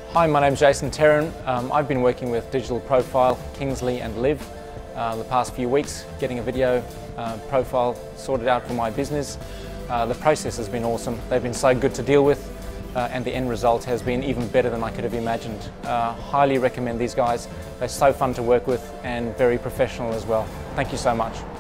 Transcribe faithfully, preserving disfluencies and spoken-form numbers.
Hi, my name's Jason Teren. Um, I've been working with Digital Profile, Kingsley and Liv uh, the past few weeks, getting a video uh, profile sorted out for my business. Uh, the process has been awesome. They've been so good to deal with uh, and the end result has been even better than I could have imagined. Uh, highly recommend these guys. They're so fun to work with and very professional as well. Thank you so much.